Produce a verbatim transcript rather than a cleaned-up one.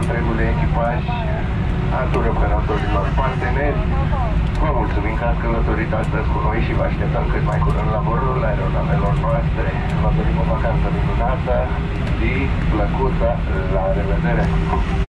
întregului echipaj, a tuturor operatorilor parteneri. Vă mulțumim că ați călătorit astăzi cu noi și vă așteptăm cât mai curând la bordul aeronavelor noastre. Vă dorim o vacanță minunată, zi plăcută, la revedere!